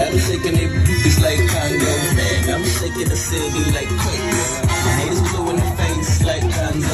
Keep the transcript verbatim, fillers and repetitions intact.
I'm shaking it booties like Congo, man. I'm shaking the city like quakes. My haters blue in the face like Congo.